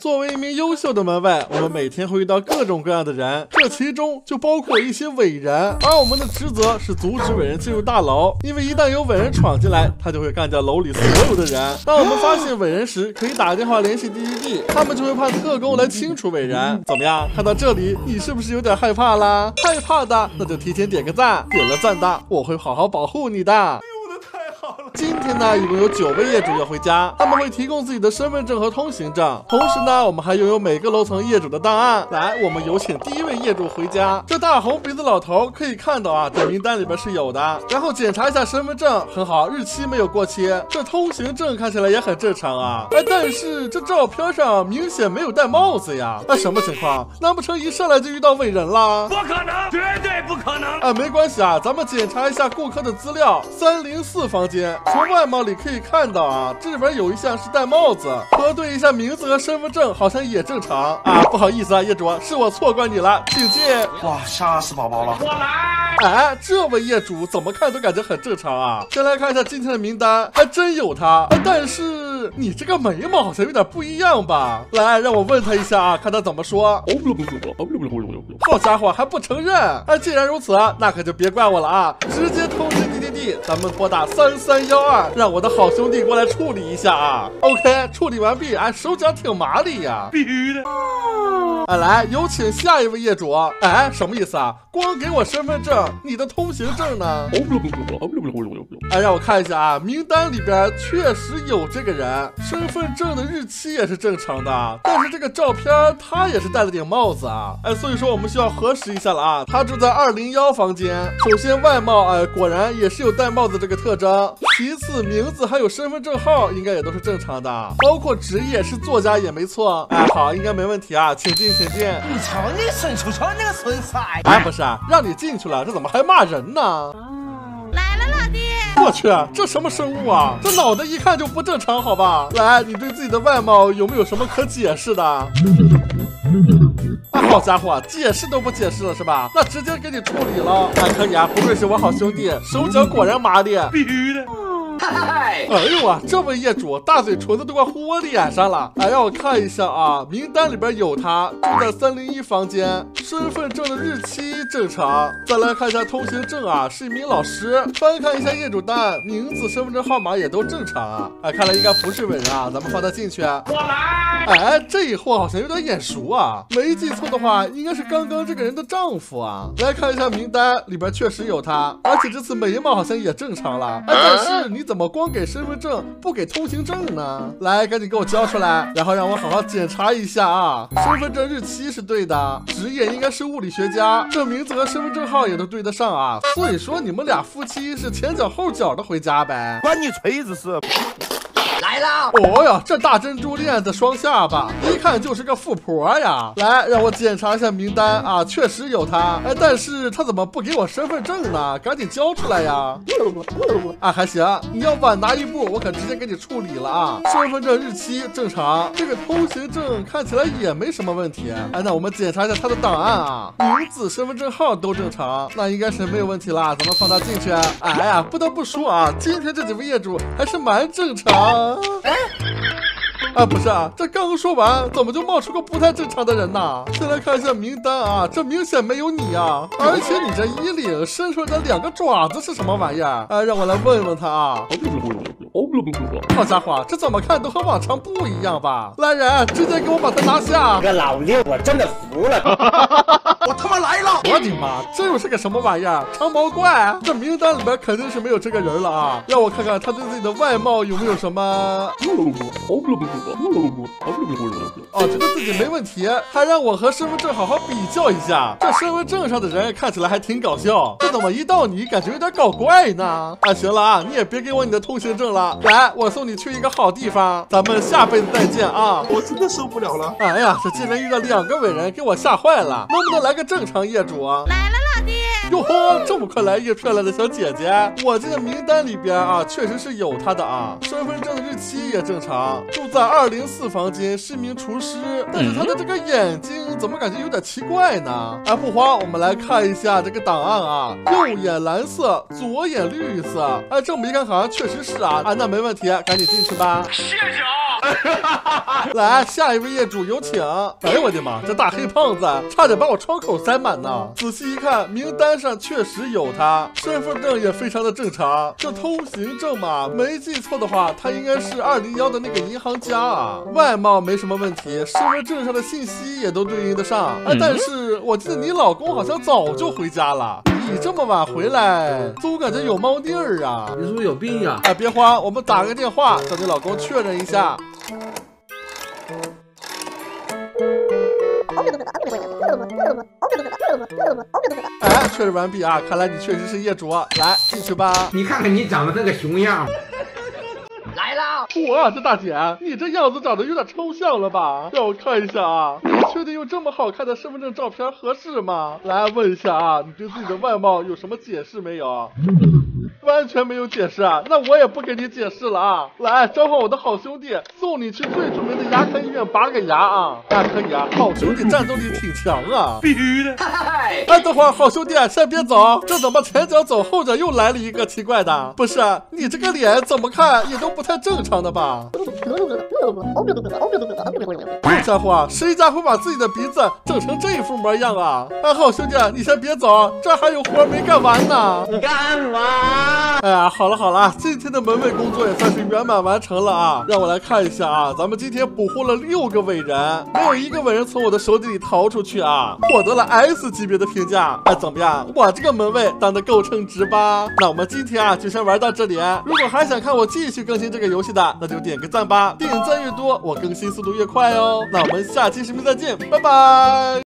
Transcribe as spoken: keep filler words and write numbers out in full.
作为一名优秀的门卫，我们每天会遇到各种各样的人，这其中就包括一些伪人，而我们的职责是阻止伪人进入大楼，因为一旦有伪人闯进来，他就会干掉楼里所有的人。当我们发现伪人时，可以打电话联系 D D D， 他们就会派特工来清除伪人。怎么样？看到这里，你是不是有点害怕啦？害怕的，那就提前点个赞，点了赞的，我会好好保护你的。今天呢，一共有九位业主要回家，他们会提供自己的身份证和通行证。同时呢，我们还拥有每个楼层业主的档案。来，我们有请第一位业主回家。这大红鼻子老头可以看到啊，这名单里边是有的。然后检查一下身份证，很好，日期没有过期。这通行证看起来也很正常啊。哎，但是这照片上明显没有戴帽子呀。哎，什么情况？难不成一上来就遇到伪人了？ 不可能，绝对不可能。 哎，没关系啊，咱们检查一下顾客的资料。三零四房间。从外貌里可以看到啊，这里边有一项是戴帽子，核对一下名字和身份证好像也正常啊。不好意思啊，业主，是我错怪你了，请进。 哇，吓死宝宝了！ 我来。 哎，这位业主怎么看都感觉很正常啊。先来看一下今天的名单，还真有他，但是你这个眉毛好像有点不一样吧？来，让我问他一下啊，看他怎么说。好家伙，还不承认？哎，既然如此，那可就别怪我了啊，直接通知 D D D， 咱们拨打三三幺二，让我的好兄弟过来处理一下啊。OK， 处理完毕，哎，手脚挺麻利呀， 必须的。 哎，来，有请下一位业主。哎，什么意思啊？光给我身份证，你的通行证呢？哎，让我看一下啊，名单里边确实有这个人，身份证的日期也是正常的，但是这个照片他也是戴了顶帽子啊。哎，所以说我们需要核实一下了啊。他住在二零一房间，首先外貌，哎，果然也是有戴帽子这个特征。其次，名字还有身份证号应该也都是正常的，包括职业是作家也没错。哎，好，应该没问题啊，请进，请进。 你瞅你孙瞅瞅那个孙子！ 哎，不是啊，让你进去了，这怎么还骂人呢？ 来了，老弟。 我去，这什么生物啊？这脑袋一看就不正常，好吧？来，你对自己的外貌有没有什么可解释的？啊，好家伙，解释都不解释了是吧？那直接给你处理了。哎，可以啊，不愧是我好兄弟，手脚果然麻利。 必须的。 哎呦啊，这位业主大嘴唇子都快糊我脸上了。哎，让我看一下啊，名单里边有他，住在三零一房间，身份证的日期正常。再来看一下通行证啊，是一名老师。翻看一下业主单，名字、身份证号码也都正常啊。哎，看来应该不是伪人啊，咱们放他进去。 我来。 哎，这一货好像有点眼熟啊，没记错的话，应该是刚刚这个人的丈夫啊。来看一下名单，里边确实有他，而且这次眉毛好像也正常了。哎，但是你怎么光给身份证不给通行证呢？来，赶紧给我交出来，然后让我好好检查一下啊。身份证日期是对的，职业应该是物理学家，这名字和身份证号也都对得上啊。所以说你们俩夫妻是前脚后脚的回家呗？ 关你锤子事！ 来了！ 哦呀，这大珍珠链子双下巴，一看就是个富婆呀！来，让我检查一下名单啊，确实有他，哎，但是他怎么不给我身份证呢？赶紧交出来呀！啊，还行，你要晚拿一步，我可直接给你处理了啊！身份证日期正常，这个通行证看起来也没什么问题。哎，那我们检查一下他的档案啊，名字、身份证号都正常，那应该是没有问题啦。咱们放他进去。哎呀，不得不说啊，今天这几位业主还是蛮正常。哎，啊，不是啊，这刚说完，怎么就冒出个不太正常的人呢？先来看一下名单啊，这明显没有你啊，而且你这衣领伸出来的两个爪子是什么玩意儿？哎，让我来问问他啊。好家伙，这怎么看都和往常不一样吧？来人，直接给我把他拿下！ 这个老六，我真的服了！ 我他妈来了！ 我的妈，这又是个什么玩意儿？长毛怪？这名单里边肯定是没有这个人了啊！让我看看他对自己的外貌有没有什么……哦，觉得自己没问题，还让我和身份证好好比较一下。这身份证上的人看起来还挺搞笑，这怎么一到你感觉有点搞怪呢？啊，行了啊，你也别给我你的通行证了，来，我送你去一个好地方，咱们下辈子再见啊！ 我真的受不了了！ 哎呀，这竟然遇到两个伪人，给我吓坏了，能不能来个正常业主啊？ 来了，老弟！ 哟呵，这么快来一个漂亮的小姐姐！我这个名单里边啊，确实是有她的啊，身份证的日期也正常，住在二零四房间，是名厨师。但是她的这个眼睛怎么感觉有点奇怪呢？哎，不慌，我们来看一下这个档案啊，右眼蓝色，左眼绿色。哎，这么一看好像确实是啊，啊，那没问题，赶紧进去吧。 谢谢啊！ 来，下一位业主有请。哎呦我的妈，这大黑胖子差点把我窗口塞满呢。仔细一看，名单上确实有他，身份证也非常的正常。这通行证嘛，没记错的话，他应该是二零一的那个银行家啊。外貌没什么问题，身份证上的信息也都对应得上。哎，但是我记得你老公好像早就回家了，你这么晚回来，总感觉有猫腻儿啊。 你是不是有病呀？ 哎，别慌，我们打个电话找你老公确认一下。哎，确认完毕啊！看来你确实是业主，来进去吧。 你看看你长得那个熊样。 来了！ 哇，这大姐，你这样子长得有点抽象了吧？让我看一下啊，你确定用这么好看的身份证照片合适吗？来问一下啊，你对自己的外貌有什么解释没有？完全没有解释啊，那我也不给你解释了啊！来，召唤我的好兄弟，送你去最著名的牙科医院拔个牙啊！那可以啊，好兄弟战斗力挺强啊， 必须的。 哎，等会儿，好兄弟，先别走，这怎么前脚走后脚又来了一个奇怪的？不是，你这个脸怎么看也都不太正常的吧？这家伙，谁家会把自己的鼻子整成这副模样啊？哎，好兄弟，你先别走，这还有活没干完呢。 你干嘛？ 哎呀，好了好了，今天的门卫工作也算是圆满完成了啊！让我来看一下啊，咱们今天捕获了六个伟人，没有一个伟人从我的手底里逃出去啊，获得了 S 级别的评价。哎，怎么样？我这个门卫当的够称职吧？那我们今天啊就先玩到这里。如果还想看我继续更新这个游戏的，那就点个赞吧，点赞越多，我更新速度越快哦。那我们下期视频再见，拜拜。